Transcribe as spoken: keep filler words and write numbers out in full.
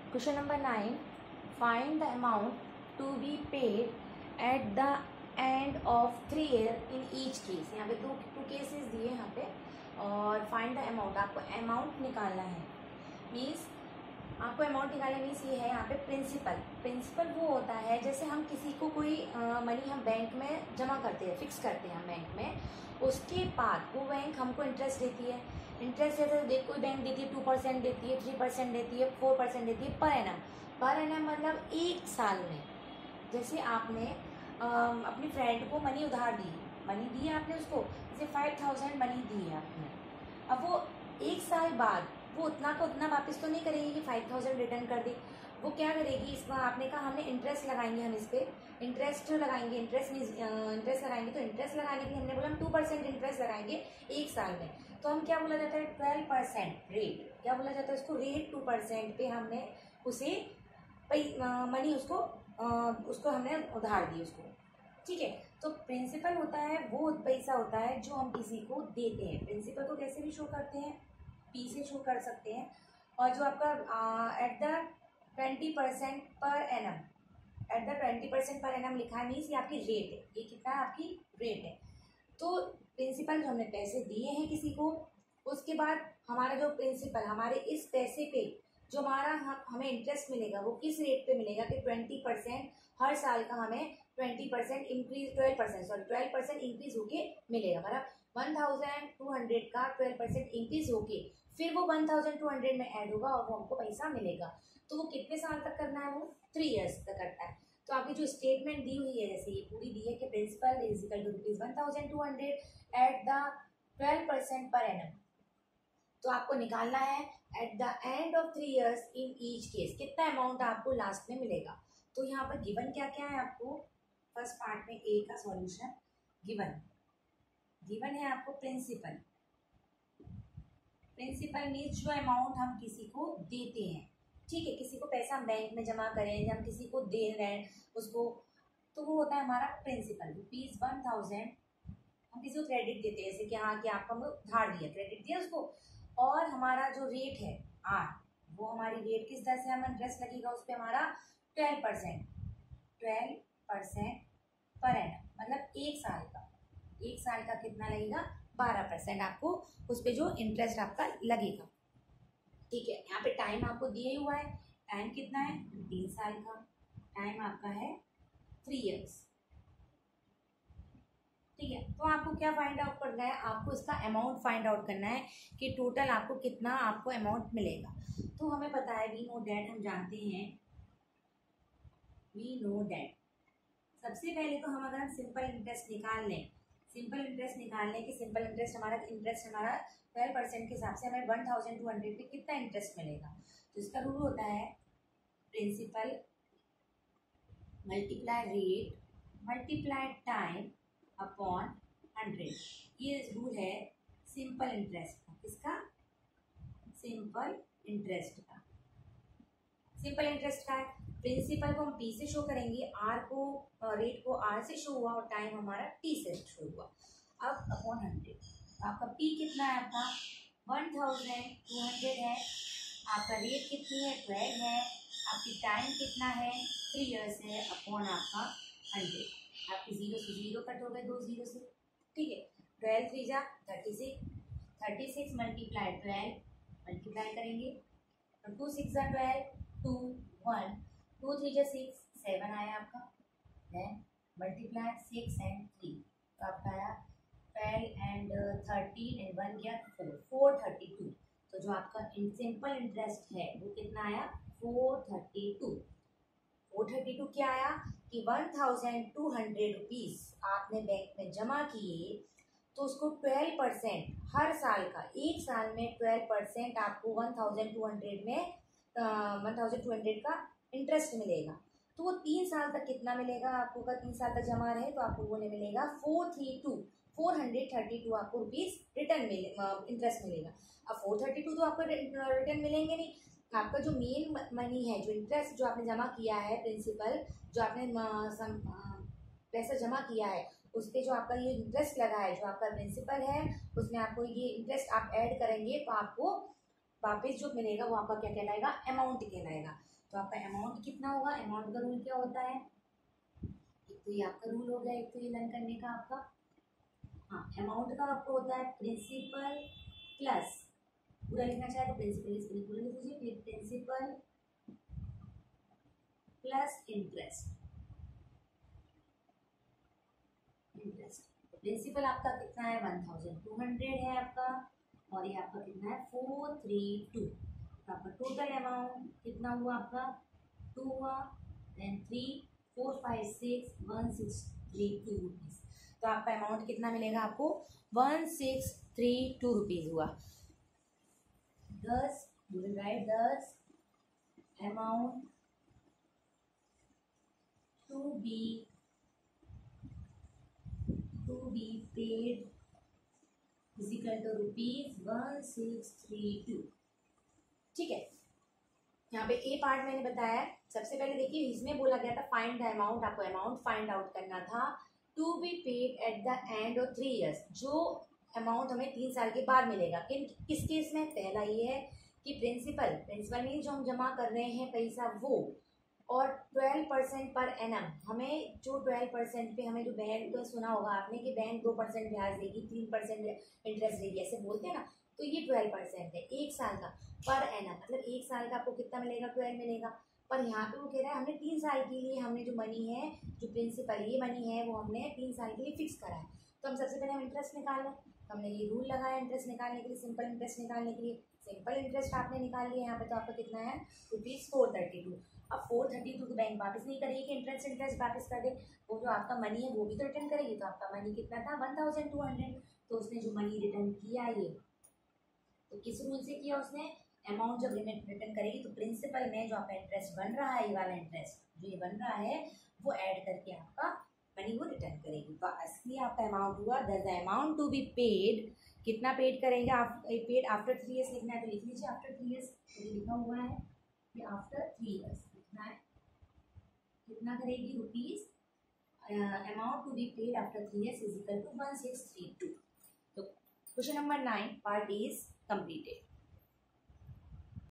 Question number nine, find the amount to be paid at the end of three year in each case. यहाँ पे दो two cases दिए यहाँ पे, और फाइंड द अमाउंट, आपको अमाउंट निकालना है। मीन्स आपको अमाउंट निकालना मीन्स ये है यहाँ पे प्रिंसिपल। प्रिंसिपल वो होता है जैसे हम किसी को कोई मनी हम बैंक में जमा करते हैं, फिक्स करते हैं हम बैंक में, उसके बाद वो बैंक हमको इंटरेस्ट देती है। इंटरेस्ट जैसे देख कोई बैंक देती है टू परसेंट देती है, थ्री परसेंट देती है, फोर परसेंट देती है पर एनम। पर एनम मतलब एक साल में। जैसे आपने आ, अपनी फ्रेंड को मनी उधार दी, मनी दी है आपने उसको, जैसे फाइव थाउजेंड मनी दी है आपने। अब वो एक साल बाद वो उतना का उतना वापस तो नहीं करेगी कि फाइव थाउजेंड रिटर्न कर दी। वो क्या करेगी, इसमें आपने कहा हमने इंटरेस्ट लगाएंगे, हम इस पर इंटरेस्ट लगाएंगे। इंटरेस्ट इंटरेस्ट लगाएंगे तो इंटरेस्ट लगाने के लिए हमने बोला हम टू परसेंट इंटरेस्ट लगाएंगे एक साल में। तो हम क्या बोला जाता है, ट्वेल्व परसेंट रेट, क्या बोला जाता है उसको, रेट टू परसेंट पे हमने उसे मनी उसको आ, उसको हमने उधार दी उसको। ठीक है, तो प्रिंसिपल होता है वो पैसा होता है जो हम किसी को देते हैं। प्रिंसिपल को कैसे भी शो करते हैं, पी से शो कर सकते हैं। और जो आपका at the twenty percent per annum, at the twenty percent per annum लिखा है, मीन्स ये आपकी रेट है, ये कितना है आपकी रेट है। तो प्रिंसिपल जो हमने पैसे दिए हैं किसी को, उसके बाद हमारा जो प्रिंसिपल हमारे इस पैसे पे जो हमारा हम हमें इंटरेस्ट मिलेगा वो किस रेट पे मिलेगा कि ट्वेंटी परसेंट हर साल का हमें twenty percent increase twelve percent sorry twelve percent increase होके मिलेगा। मतलब वन थाउजेंड टू हंड्रेड का ट्वेल्व परसेंट इंक्रीज होके फिर वो वन थाउजेंड टू हंड्रेड में ऐड होगा और वो हमको पैसा मिलेगा। तो वो कितने साल तक करना है, वो थ्री ईयर्स तक करता है। तो आपकी जो स्टेटमेंट दी हुई है, जैसे ये पूरी दी है कि principal is equal to rupees one thousand two hundred at the twelve percent per annum. तो आपको निकालना है at the end of three years in each case कितना अमाउंट आपको लास्ट में मिलेगा। तो यहाँ पर गिवन क्या क्या है आपको, फर्स्ट पार्ट में ए का सॉल्यूशन गिवन गिवन है आपको प्रिंसिपल। प्रिंसिपल मीन्स जो अमाउंट हम किसी को देते हैं। ठीक है, किसी को पैसा हम बैंक में जमा करें या हम किसी को दे रहे हैं उसको, तो वो होता है हमारा प्रिंसिपल। रुपीज वन थाउजेंड हम किसी को क्रेडिट देते हैं, जैसे कि हाँ कि आपको हम उधार दिया, क्रेडिट दिया उसको, और हमारा जो रेट है आर, वो हमारी रेट किस तरह से हम इंटरेस्ट लगेगा उस पर हमारा twelve percent twelve percent per annum, मतलब एक साल का एक साल का कितना लगेगा, बारह परसेंट आपको उस पर जो इंटरेस्ट आपका लगेगा। ठीक है, यहाँ पे टाइम आपको दिया हुआ है, टाइम कितना है, तीन साल का, टाइम आपका है थ्री इयर्स। ठीक है, तो आपको क्या फाइंड आउट करना है, आपको इसका अमाउंट फाइंड आउट करना है कि टोटल आपको कितना आपको अमाउंट मिलेगा। तो हमें पता है, वी नो दैट, हम जानते हैं, वी नो दैट। सबसे पहले तो हम अगर हम सिंपल इंटरेस्ट निकाल लें, सिंपल इंटरेस्ट निकाल लें कि सिंपल इंटरेस्ट हमारा इंटरेस्ट हमारा ट्वेल्व परसेंट के हिसाब से हमें वन थाउजेंड टू हंड्रेड पे कितना इंटरेस्ट मिलेगा। तो इसका रूल होता है principal multiply rate multiply time upon hundred. ये रूल है सिंपल इंटरेस्ट का, किसका, सिंपल इंटरेस्ट का। सिंपल इंटरेस्ट का है, प्रिंसिपल को हम पी से शो करेंगे, आर को रेट को आर से शो हुआ और टाइम हमारा टी से शो हुआ। अब अपॉन हंड्रेड, आपका पी कितना है, आपका वन थाउजेंड टू हंड्रेड है, आपका रेट कितनी है, ट्वेल्व है, आपकी टाइम कितना है, थ्री इयर्स है, अपॉन आपका हंड्रेड। आपकी जीरो से जीरो कट हो गए, दो जीरो से। ठीक है, ट्वेल्व थ्री जा thirty six, thirty six multiply twelve multiply करेंगे, तो टू सिक्स जा twelve, two one, two three जा सिक्स, सेवन आया आपका, then multiply six and three, तो आपका आया twelve and thirteen and one गया फोर, फोर थर्टी टू। तो जो आपका सिंपल इंटरेस्ट है वो कितना आया, four thirty two. Four thirty two क्या आया कि one thousand two hundred rupees आपने बैंक में जमा किए, तो उसको ट्वेल्व परसेंट हर साल का, एक साल में ट्वेल्व परसेंट आपको वन थाउजेंड टू हंड्रेड में वन थाउजेंड टू हंड्रेड का इंटरेस्ट मिलेगा। तो वो तीन साल तक कितना मिलेगा आपको, अगर तीन साल तक जमा रहे तो आपको वो मिलेगा four three two four hundred thirty two आपको रुपीज़ रिटर्न मिले इंटरेस्ट मिलेगा। अब फोर थर्टी टू तो आपको रिटर्न मिलेंगे नहीं, आपका जो मेन मनी है, जो इंटरेस्ट जो आपने जमा किया है, प्रिंसिपल जो आपने पैसा जमा किया है उस पर जो आपका ये इंटरेस्ट लगा है, जो आपका प्रिंसिपल है उसमें आपको ये इंटरेस्ट आप ऐड करेंगे तो आपको वापस जो मिलेगा वो आपका क्या कहलाएगा, अमाउंट कहलाएगा। तो आपका अमाउंट कितना होगा, अमाउंट का रूल क्या होता है, एक तो ये आपका रूल हो गया, एक तो ये लर्न करने का आपका, हाँ अमाउंट का आपको होता है प्रिंसिपल प्लस, पूरा लिखना चाहे तो प्रिंसिपल पूरा लिख दीजिए, principal plus interest, interest principal आपका कितना है, वन थाउजेंड टू हंड्रेड है आपका, और ये आपका कितना है, फोर थ्री टू। तो आपका टोटल अमाउंट कितना हुआ आपका, टू हुआ, then three, four five six, one six three two rupees. तो आपका अमाउंट कितना मिलेगा आपको, one six three two rupees हुआ। This, you will write this amount to be to be paid is equal to rupees one six three two. ठीक है, यहाँ पे ए पार्ट मैंने बताया, सबसे पहले देखिए इसमें बोला गया था फाइंड द अमाउंट, आपको अमाउंट फाइंड आउट करना था to be paid at the end of three years, जो अमाउंट हमें तीन साल के बाद मिलेगा। किन किस केस में, पहला ये है कि प्रिंसिपल प्रिंसिपल में जो हम जमा कर रहे हैं पैसा वो, और ट्वेल्व परसेंट पर एनम, हमें जो ट्वेल्व परसेंट पे हमें जो बैंक, तो सुना होगा आपने कि बैंक दो परसेंट ब्याज देगी, तीन परसेंट इंटरेस्ट देगी, ऐसे बोलते हैं ना, तो ये ट्वेल्व परसेंट है एक साल का पर एनम, मतलब एक साल का आपको कितना मिलेगा, ट्वेल्व मिलेगा। पर यहाँ पे वो कह रहा है हमने तीन साल के लिए, हमने जो मनी है, जो प्रिंसिपल ये मनी है वो हमने तीन साल के लिए फिक्स करा है। तो हम सबसे पहले हम इंटरेस्ट निकाल लें, हमने ये रूल लगाया इंटरेस्ट निकालने के लिए, सिंपल इंटरेस्ट निकालने के लिए, सिंपल इंटरेस्ट आपने निकाल लिया यहाँ पे, तो आपका कितना है, रुपीज़ फोर थर्टी टू। अब फोर थर्टी टू तो बैंक वापस नहीं करेगी कि इंटरेस्ट इंटरेस्ट वापस कर दे, वो जो आपका मनी है वो भी तो रिटर्न करेगी। तो आपका मनी कितना था, वन थाउजेंड टू हंड्रेड। तो उसने जो मनी रिटर्न किया ये, तो किस रूल से किया उसने, अमाउंट जब रिटर्न करेगी तो प्रिंसिपल में जो आपका इंटरेस्ट बन रहा है, ये वाला इंटरेस्ट जो ये बन रहा है वो ऐड करके आपका मनी वो रिटर्न करेगी। तो असली आपका अमाउंट हुआ the amount to be paid, कितना पेड करेंगे आप, पेड आफ्टर थ्री इयर्स लिखना है तो लिख लीजिए आफ्टर थ्री इयर्स, तो लिखा हुआ है कि आफ्टर थ्री इयर्स कितना है, कितना करेगी, rupees amount to be paid after three years is equal to one six three two. तो question number nine part is completed.